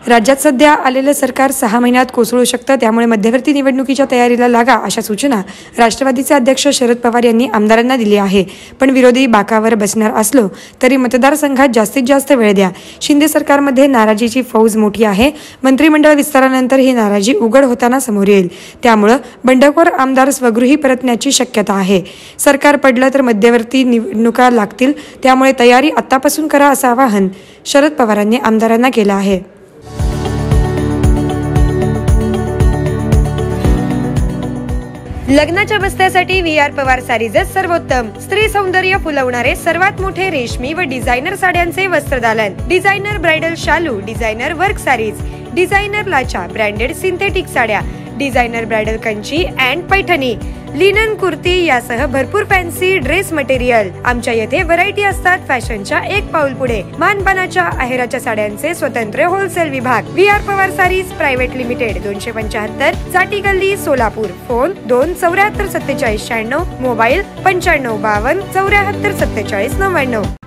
राज्यात सध्या आलेलं सरकार 6 महिन्यात कोसळू शकतं, त्यामुळे मध्यवर्ती निवडणुकीच्या तयारीला लागा, अशा सूचना राष्ट्रवादीचे अध्यक्ष शरद पवार यांनी आमदारांना दिली आहे. पण विरोधी बाकावर बसणार असलो तरी मतदारसंघात जास्तीत जास्त वेळ द्या. शिंदे सरकारमध्ये नाराजीची फौज मोठी आहे. मंत्रिमंडळ विस्तारानंतर ही नाराजी उघड होताना समोर येईल. त्यामुळे बंडखोर आमदार स्वगृही परतण्याची शक्यता आहे. सरकार पडलं तर मध्यवर्ती निवडणुका लागतील, त्यामुळे तयारी आत्तापासून करा, असं आवाहन शरद पवारांनी आमदारांना केलं आहे. लग्नाच्या बस्त्यासाठी VR पवार सारीजच सर्वोत्तम. स्त्री सौंदर्य फुलवणारे सर्वात मोठे रेशमी व डिझायनर साड्यांचे वस्त्रदालन. डिझायनर ब्राइडल शालू, डिझायनर वर्क सारीज, डिझायनर लाचा, ब्रँडेड सिंथेटिक साड्या, designer bridal Kanchi and Paithani, linen kurti यासह भरपूर फॅन्सी ड्रेस मटेरियल. आमच्या येथे व्हरायटी असतात फॅशनच्या एक पाऊल पुढे. मानपानाच्या आहेराच्या साड्यांचे स्वतंत्र होलसेल विभाग. VR Pawar saris private limited, 275 Chati गल्ली, सोलापूर. Phone 2744746, mobile 9552 74 47 99.